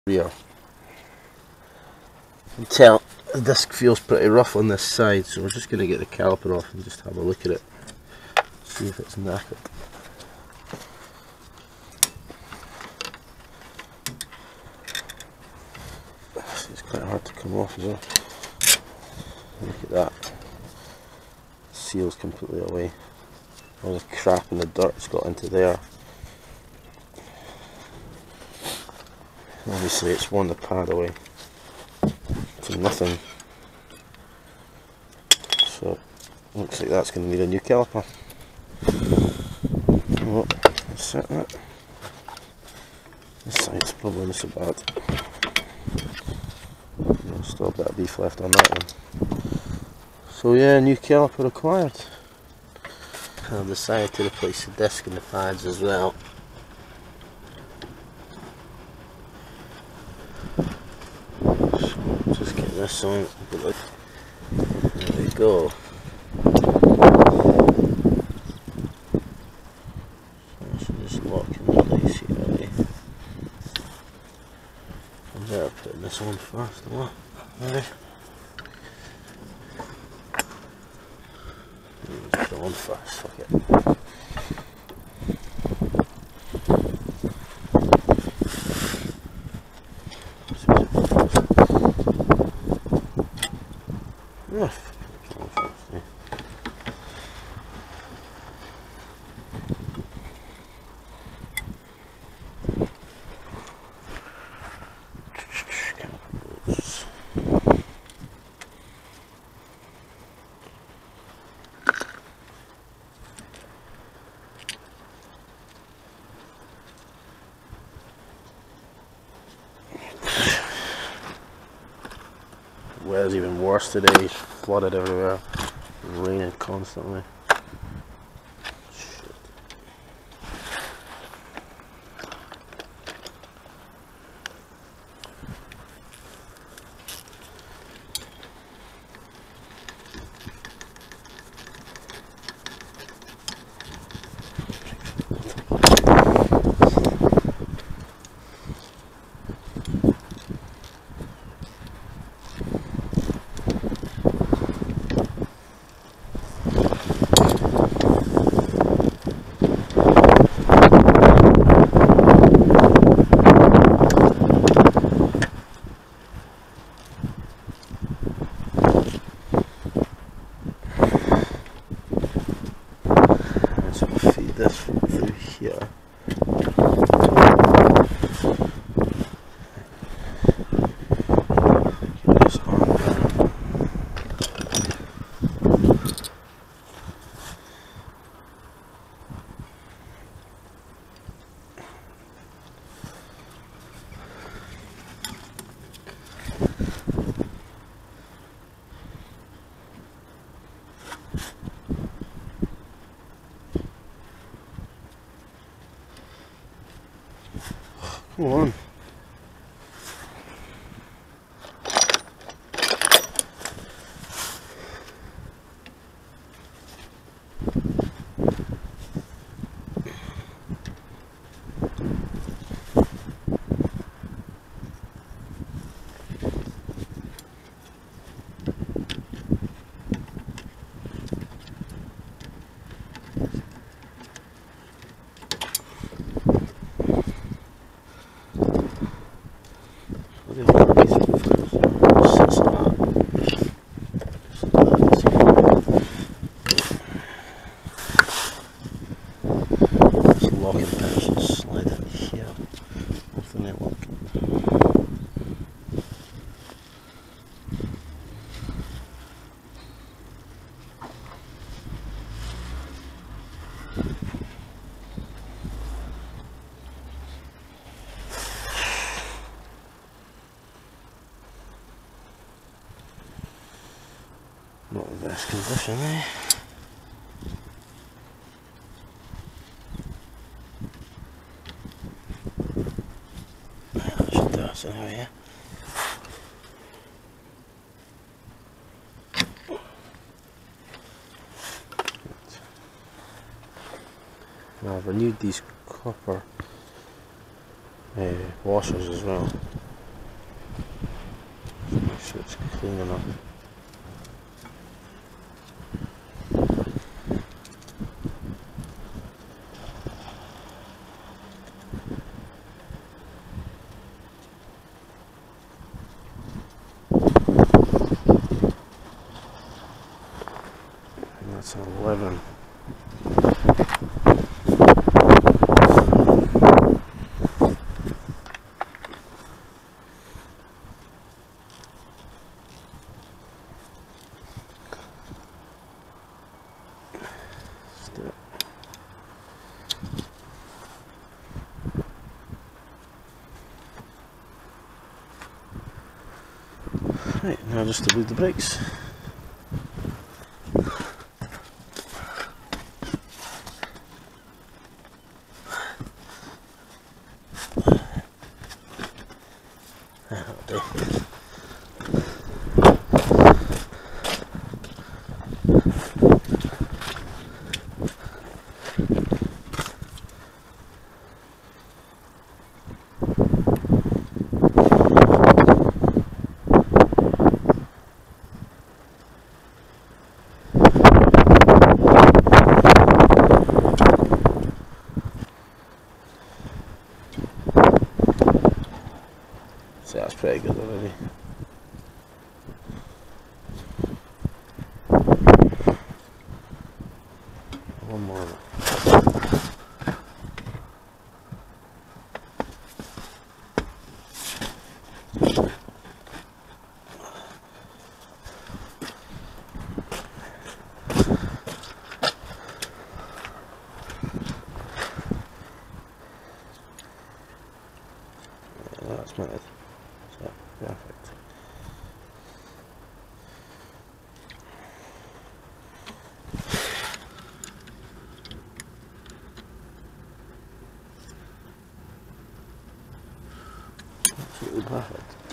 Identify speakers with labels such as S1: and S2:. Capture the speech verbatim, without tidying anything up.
S1: rear. You can tell the disc feels pretty rough on this side, so we're just going to get the caliper off and just have a look at it, see if it's knackered. It's quite hard to come off as well. Look at that. The seal's completely away. All the crap and the dirt's got into there. Obviously it's worn the pad away to nothing. So looks like that's going to need a new caliper. Oh, set that. This side's probably not so bad. There's still a bit of beef left on that one. So yeah, new caliper required. I've decided to replace the disc and the pads as well. So just get this on. There we go. So I should just lock in place here. Right? I'm better putting this on first. What? Right. Put it on first. Fuck it. Weather's even worse today, it's flooded everywhere, raining constantly. Shit. This through here. Get this arm down. Come on. Locking pin should slide in here. Hopefully it won't. Not the best condition, eh? Yeah, that should do us anyway, yeah. Now I've renewed these copper uh, washers as well. switch clean enough. And that's an eleven. Right, now just to bleed the brakes. That'll do. So that's pretty good already. One more. Yeah, that's my head. So, perfect. Absolutely perfect.